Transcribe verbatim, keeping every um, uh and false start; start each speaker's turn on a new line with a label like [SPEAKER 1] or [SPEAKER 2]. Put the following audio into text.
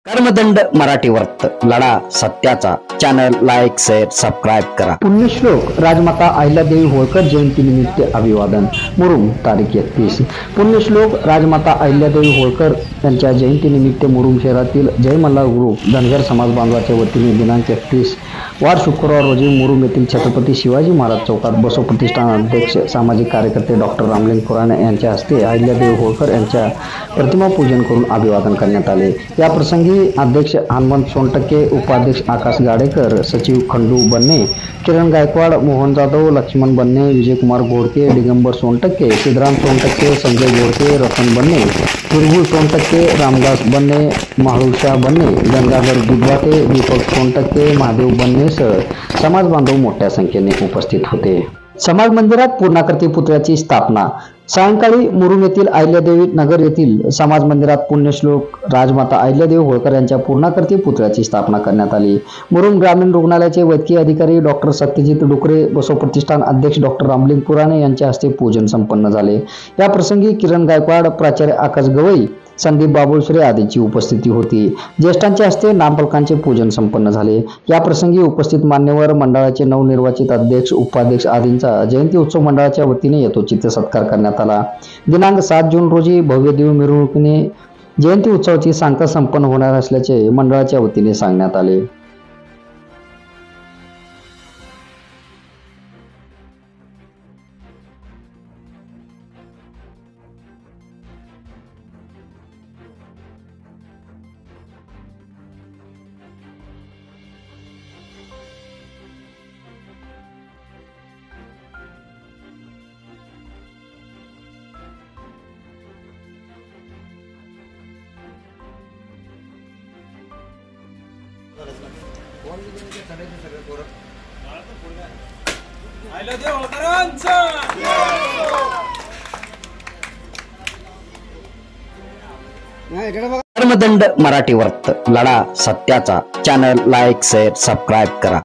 [SPEAKER 1] कर्मदंड मराठी वर्त लढा सत्याचा चॅनल लाईक शेअर सबस्क्राईब करा।
[SPEAKER 2] पुण्यश्लोक राजमाता अहिल्यादेवी होळकर जयंती निमित्त अभिवादन मुरुम तारीख एकतीस। पुण्यश्लोक राजमाता अहिल्यादेवी होळकर यांच्या जयंती निमित्त मुरुम शहरातील जय मल्हार ग्रुप धनगर समाज बांधवाच्या वतीने दिनांक एकतीस वार शुक्रवार रोजी मुरुम येथील छत्रपती शिवाजी महाराज चौकात बसव प्रतिष्ठान अध्यक्ष सामाजिक कार्यकर्ते डॉक्टर रामलिंग खुराणे यांच्या हस्ते अहिल्यादेवी होळकर यांच्या प्रतिमा पूजन करून अभिवादन करण्यात आले। या प्रसंगी अध्यक्ष हनुमंत सोनटक्के, उपाध्यक्ष आकाश गाडेकर, सचिव खंडू बन्ने, किरण गायकवाड, मोहन जाधव, लक्ष्मण बन्ने, विजयकुमार घोडके, दिगंबर सोनटक्के, सिद्धराम सोनटक्के, संजय घोडके, रतन बन्ने, हिरगुळ सोनटक्के, रामदास बन्ने, माळुषा बन्ने, गंगाधर दुधवाटे, दीपक सोनटक्के, महादेव बन्नेसह समाज बांधव मोठ्या संख्येने उपस्थित होते। समाज मंदिरात पूर्णाकृती पुतळ्याची स्थापना सायंकाळी मुरुम येथील अहिल्यादेवी नगर येथील समाज मंदिरात पुण्यश्लोक राजमाता अहिल्यादेवी होळकर यांच्या पूर्णाकृती पुतळ्याची स्थापना करण्यात आली। मुरुम ग्रामीण रुग्णालयाचे वैद्यकीय अधिकारी डॉक्टर सत्यजित डुकरे, बसव प्रतिष्ठान अध्यक्ष डॉक्टर रामलिंग खुराणे यांच्या हस्ते पूजन संपन्न झाले। या प्रसंगी किरण गायकवाड, प्राचार्य आकाश गवई, संदीप बाबुळसुरे आदींची उपस्थिती होती। ज्येष्ठांच्या हस्ते नामफलकांचे पूजन संपन्न झाले। या प्रसंगी उपस्थित मान्यवर, मंडळाचे नवनिर्वाचित अध्यक्ष, उपाध्यक्ष आदींचा जयंती उत्सव मंडळाच्या वतीने यथोचित सत्कार करण्यात आला। दिनांक सात जून रोजी भव्य दिव्य मिरवणुकीने जयंती उत्सवाची सांगता संपन्न होणार असल्याचे मंडळाच्या वतीने सांगण्यात आले।
[SPEAKER 1] कर्मदंड मराठी वर्त लढा सत्याचा चॅनल लाईक शेअर सबस्क्राईब करा।